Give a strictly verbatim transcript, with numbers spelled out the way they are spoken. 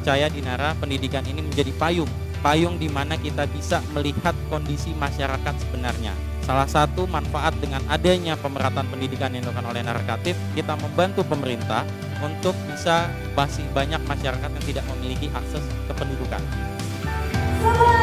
percaya Dinara, pendidikan ini menjadi payung, payung di mana kita bisa melihat kondisi masyarakat sebenarnya. Salah satu manfaat dengan adanya pemerataan pendidikan yang dilakukan oleh Narakatif, kita membantu pemerintah untuk bisa masih banyak masyarakat yang tidak memiliki akses ke pendidikan.